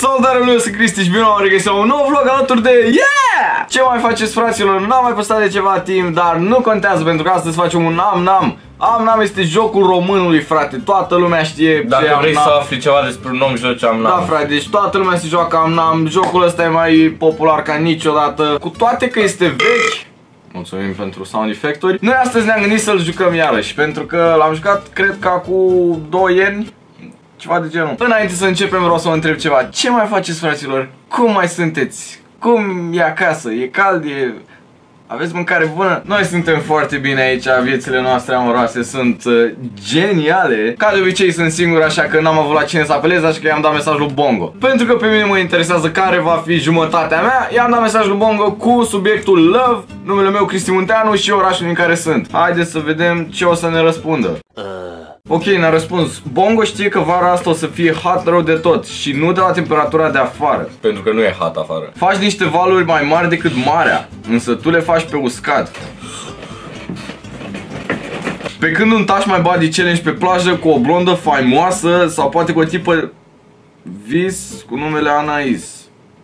Salutare, eu sunt Cristi și bine am regăsit la un nou vlog alături de Yeah! Ce mai faceți, fraților? N-am mai postat de ceva timp, dar nu contează pentru că astăzi facem un Am-Nam. Am-Nam este jocul românului, frate. Toată lumea știe. Dacă vrei să afli ceva despre un om, joci Am-Nam. Da, frate, deci toată lumea se joacă Am-Nam. Jocul ăsta e mai popular ca niciodată. Cu toate că este vechi. Mulțumim pentru sound effect-uri. Noi astăzi ne-am gândit să-l jucăm iarăși, pentru că l-am jucat, cred că acum 2 ani. Ceva de genul. Înainte să începem vreau să vă întreb ceva. Ce mai faceți, fraților? Cum mai sunteți? Cum e acasă? E cald? Aveți mâncare bună? Noi suntem foarte bine aici, viețile noastre amoroase sunt geniale. Ca de obicei sunt singur, așa că n-am avut la cine să apelez, așa că i-am dat mesaj lui Bongo. Pentru că pe mine mă interesează care va fi jumătatea mea, i-am dat mesaj lui Bongo cu subiectul Love, numele meu Cristi Munteanu și orașul în care sunt. Haideți să vedem ce o să ne răspundă. Ok, ne-a răspuns. Bongo știe că vara asta o să fie hot rău de tot și nu de la temperatura de afară. Pentru că nu e hot afară. Faci niște valuri mai mari decât marea, însă tu le faci pe uscat. Pe când un taș mai body challenge pe plajă cu o blondă faimoasă sau poate cu o tipă vis cu numele Anais.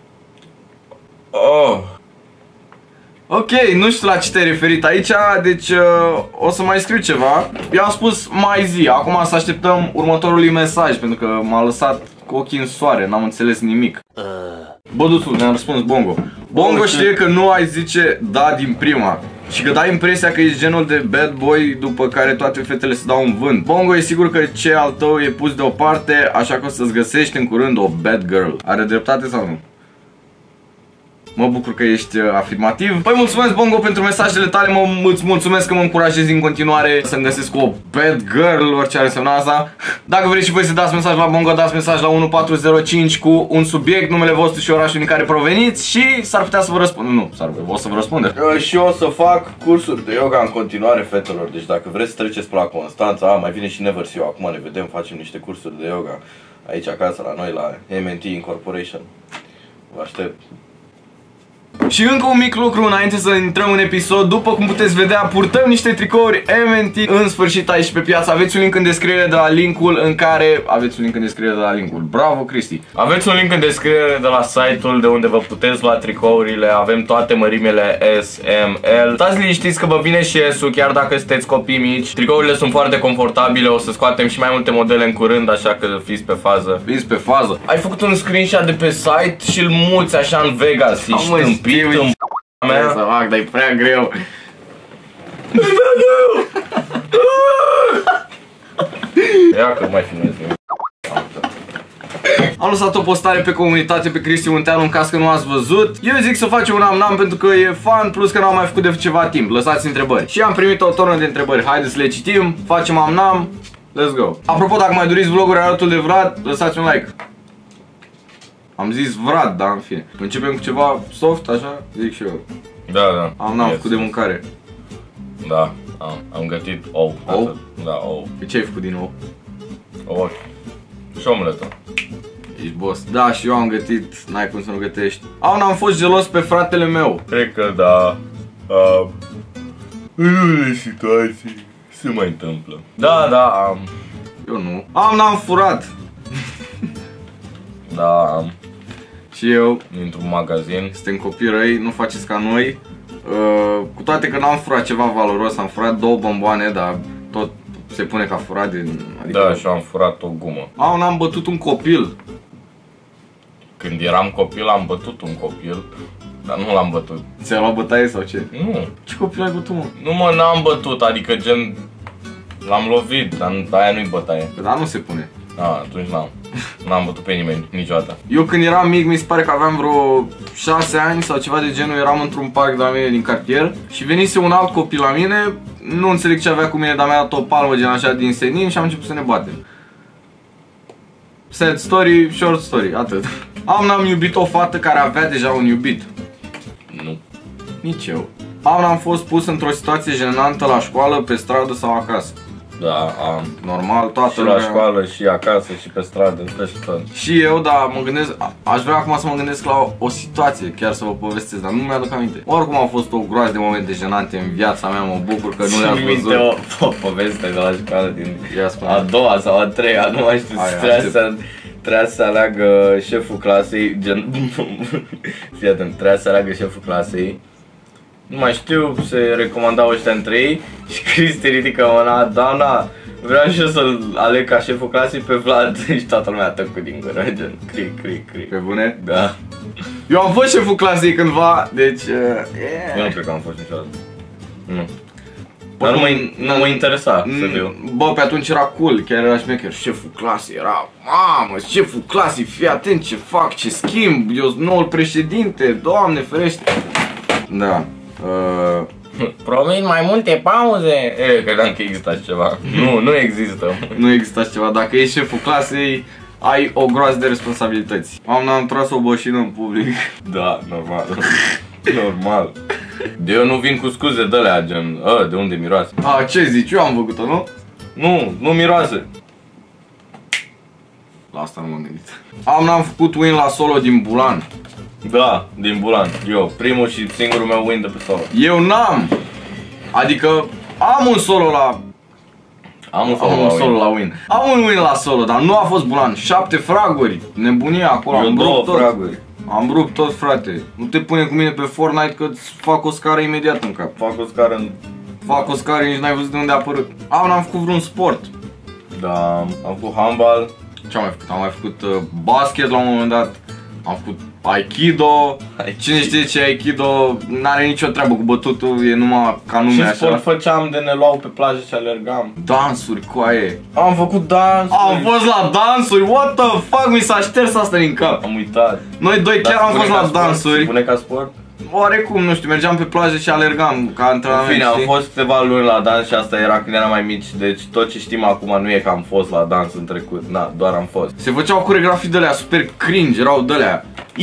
Oh. Ok, nu știu la ce te-ai referit aici, deci o să mai scriu ceva. I-am spus mai zi, acum să așteptăm următorul mesaj, pentru că m-a lăsat cu ochii în soare, n-am înțeles nimic. Bă, duțul, ne-a răspuns Bongo. Bongo știe că nu ai zice da din prima și că dai impresia că ești genul de bad boy după care toate fetele se dau în vânt. Bongo e sigur că ce al tău e pus deoparte, așa că o să-ți găsești în curând o bad girl. Are dreptate sau nu? Mă bucur că ești afirmativ. Păi mulțumesc, Bongo, pentru mesajele tale. Îți mulțumesc că mă încurajezi în continuare să-mi găsesc o bad girl, orice ar însemna asta. Dacă vreți și voi să dați mesaj la Bongo, dați mesaj la 1405 cu un subiect, numele vostru și orașul din care proveniți și s-ar putea să vă răspund. Nu, o să vă răspundă. Și eu o să fac cursuri de yoga în continuare, fetelor. Deci dacă vreți să treceți pe la Constanța, mai vine și Neversiu. Acum ne vedem, facem niște cursuri de yoga aici acasă la noi, la MNT Incorporation. Vă aștept. Și încă un mic lucru înainte să intrăm în episod. După cum puteți vedea, purtăm niște tricouri MNT în sfârșit aici pe piață. Aveți un link în descriere de la linkul în care... Bravo, Cristi. Aveți un link în descriere de la site-ul de unde vă puteți lua tricourile. Avem toate mărimile S, M, L. Stați liniștiți că vă vine și S-ul, chiar dacă sunteți copii mici. Tricourile sunt foarte confortabile. O să scoatem și mai multe modele în curând, așa că fiți pe fază. Fiți pe fază. Ai făcut un screenshot de pe site și îl muți așa în Vegas. Ești tâmpit în mea. Să fac, dar e prea greu. Ia că mai filmez. Am lăsat o postare pe comunitate pe Cristi Munteanu în caz că nu ați văzut. Eu zic să facem un Am-Nam pentru că e fun, plus că n-am mai făcut de ceva timp. Lăsați întrebări. Și am primit o tonă de întrebări. Haideți să le citim, facem Am-Nam. Let's go. Apropo, dacă mai doriți vloguri alături de Vlad, lăsați un like. Am zis Vlad, dar în fine. Începem cu ceva soft, așa? Zic și eu. Da, da. Am făcut de mâncare. Da, am gătit ou. Ou? Da, ou. Pe ce ai făcut din ou? Ou. Și omletă. Ești boss. Da, și eu am gătit, n-ai cum să nu gătești. N-am fost gelos pe fratele meu. Cred că da. În unele situații se mai întâmplă. Da, da, Eu nu. N-am furat. Da, Și eu. dintr-un magazin. Suntem copii răi, nu faceți ca noi. Cu toate că n-am furat ceva valoros, am furat 2 bomboane, dar tot se pune ca furat din... Adică... Da, și am furat o gumă. N-am bătut un copil. Când eram copil am bătut un copil, dar nu l-am bătut. Ți-ai luat bătaie sau ce? Nu. Ce copil ai bătut, mă? Nu, mă, n-am bătut, adică gen... L-am lovit, dar aia nu-i bătaie. Dar nu se pune. Atunci n-am bătut pe nimeni, niciodată. Eu când eram mic, mi se pare că aveam vreo 6 ani sau ceva de genul, eram într-un parc de la mine din cartier și venise un alt copil la mine, nu înțeleg ce avea cu mine, dar mi-a dat o palmă gen așa din senin și am început să ne batem. Sad story, short story, atât. N-am iubit o fată care avea deja un iubit. Nu. Nici eu. N-am fost pus într-o situație jenantă la școală, pe stradă sau acasă. Da, normal, toată și la școală, și acasă, și pe stradă, peste tot. Și eu, dar mă gândesc, aș vrea acum să mă gândesc la o situație, chiar să vă povestesc, dar nu mi-aduc aminte. Oricum au fost o groază de momente jenante în viața mea, mă bucur că nu le-ați văzut. O poveste de la școală din a doua sau a treia, nu mai știu, Trebuia să aleagă șeful clasei, gen... Fii atent, trebuia să aleagă șeful clasei. Nu mai știu, se recomandau ăștia între ei și Cristi ridică mâna, Dana, vreau și eu să-l aleg ca șeful clasei pe Vlad și toată lumea tăcut din gură, gen, cri. Pe bune? Da. Eu am fost șeful clasei cândva, deci... Eu nu cred că am fost niciodată. Nu. Dar nu mă interesa să fiu. Bă, pe atunci era cool, chiar era șmecher. Șeful clasei era, mamă, șeful clasei, fii atent ce fac, ce schimb, eu sunt noul președinte, Doamne ferește. Da. Promit mai multe pauze. Credeam că există așa ceva. Nu există. Nu există așa ceva, dacă ești șeful clasei, ai o groază de responsabilități. Am tras o boșină în public. Da, normal. Normal. Eu nu vin cu scuze de alea, gen, de unde miroase? Ce zici? Eu am făcut-o, nu? Nu miroase. La asta nu m-am gândit. N-am făcut win la solo din Bulan. Da, din Bulan. Eu, primul și singurul meu win de pe solo. Eu n-am. Adică am un solo la... Am un solo la win. Am un win la solo, dar nu a fost Bulan. 7 fraguri. Nebunie acolo. Eu 2 fraguri. Am rupt tot, frate. Nu te pune cu mine pe Fortnite că îți fac o scară imediat în cap. Fac o scară, nici n-ai văzut de unde a apărut. N-am făcut vreun sport. Da, am făcut handbal. Ce am mai făcut? Am mai făcut basket la un moment dat. Am făcut Aikido. Cine știe ce e Aikido, n-are nicio treabă cu bătutul, e numai ca nume așa. Ce sport făceam de ne luau pe plajă și alergam? Dansuri, coaie. Am făcut dansuri. Am fost la dansuri, what the fuck, mi s-a șters asta din cap. Am uitat. Noi doi chiar am fost la dansuri. Spune ca sport? Oarecum, nu știu, mergeam pe plajă și alergam ca antrenament. Bine, am fost câteva luni la dans și asta era când eram mai mici, deci tot ce știm acum nu e că am fost la dans în trecut, na, doar am fost. Se făceau coreografii de-alea super cringe, erau de-alea.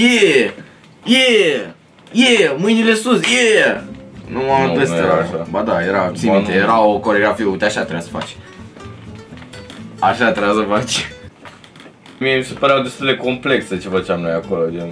Yeah, mâinile sus, yeah. Nu era așa. Ba da, era, ții minte, era o coreografie, uite așa trebuia să faci. Așa trebuia să faci. Mie mi se păreau destul de complexe ce făceam noi acolo, gen...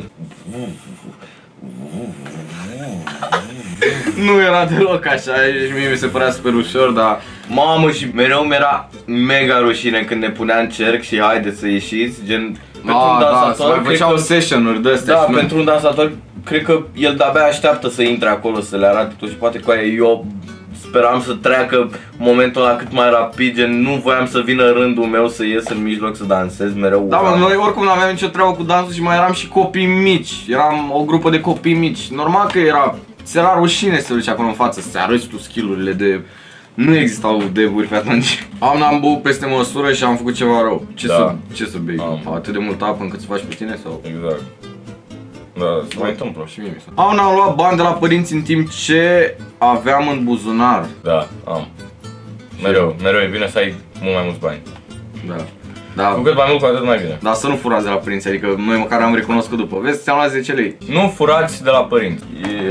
Nu era deloc așa și mie mi se părea super ușor, dar... Mamă, și mereu mi-era mega rușine când ne punea în cerc și haideți să ieșiți, gen... Pentru un dansator, mai făceau session-uri de-astea. Da, pentru un dansator, cred că el de-abia așteaptă să intre acolo, să le arate tot și poate cu aia eu speram să treacă momentul ăla cât mai rapid, gen nu voiam să vină rândul meu să ies în mijloc să dansez mereu. Da, mă, noi oricum n-aveam nicio treabă cu dansul și mai eram și copii mici, eram o grupă de copii mici, normal că ți era rușine să duci acolo în față, să arăți tu skill-urile de... Nu existau devuri pe atunci. N-am băut peste măsură și am făcut ceva rău. Ce să bei? Atât de multă apă încât să faci pe tine sau? Exact. Da, se mai întâmplă. Și mie n-am luat bani de la părinți în timp ce aveam în buzunar. Da, am. Mereu e bine să ai mult mai mulți bani. Da. Cu cât mai mult, cu atât mai bine. Dar să nu furați de la părinți, adică noi măcar am recunoscut după. Vezi, ți-am luat 10 lei. Nu furați de la părinți.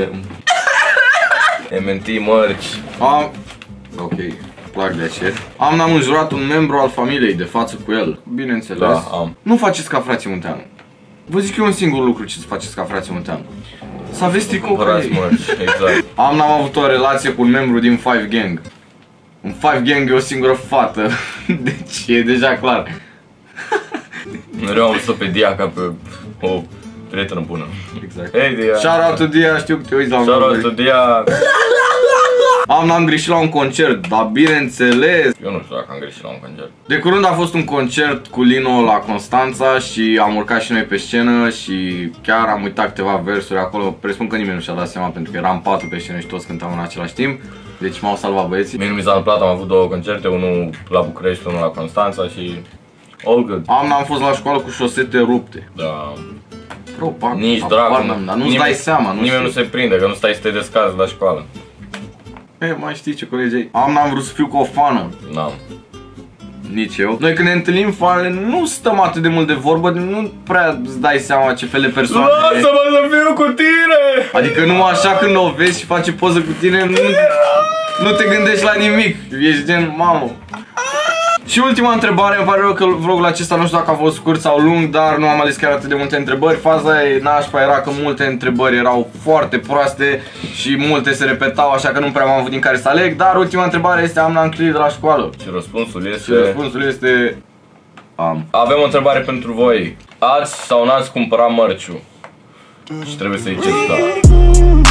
MNT mărci. Ok, plac de aceea. Am înjurat un membru al familiei de față cu el. Bineînțeles. Da, am. Nu faceți ca frații Munteanu. Vă zic eu un singur lucru ce să faceți ca frații Munteanu. Să aveți tricou ca ei. Exact. N-am avut o relație cu un membru din Five Gang. În Five Gang e o singură fată. Deci e deja clar. Mereu am văzut pe Dia ca pe o prietenă bună. Exact. Hey, Dia. Shout-out to Dia, știu că te uiți la un Shout-out to Dia. N-am greșit la un concert, dar bineînțeles. Eu nu știu dacă am greșit la un concert. De curând a fost un concert cu Lino la Constanța și am urcat și noi pe scenă și chiar am uitat câteva versuri acolo. Presupun că nimeni nu și-a dat seama pentru că eram 4 pe scenă și toți cântam în același timp. Deci m-au salvat băieții. Mie nu mi s-a întâmplat, am avut 2 concerte, unul la București, unul la Constanța și all good. Am fost la școală cu șosete rupte. Da. Nici dracu, dar nu-ți dai seama. Nimeni nu se prinde, că nu stai să te descazi la școală. Mai știi ce colegi ai? N-am vrut să fiu cu o fană. N-am. Nici eu. Noi când ne întâlnim fanele nu stăm atât de mult de vorbă, nu prea îți dai seama ce fel de persoane. Lasă-mă să fiu cu tine! Adică numai așa când o vezi și face poză cu tine, nu te gândești la nimic. Ești gen, mamă. Și ultima întrebare, îmi pare rău că vlogul acesta nu știu dacă a fost scurt sau lung, dar nu am ales chiar atât de multe întrebări. Faza e nașpa era că multe întrebări erau foarte proaste și multe se repetau, așa că nu prea m-am avut din care să aleg. Dar ultima întrebare este, am n-am de la școală. Și răspunsul este... Și răspunsul este... Am. Avem o întrebare pentru voi. Ați sau n-ați cumpărat mărciu? Și trebuie să ziceți da.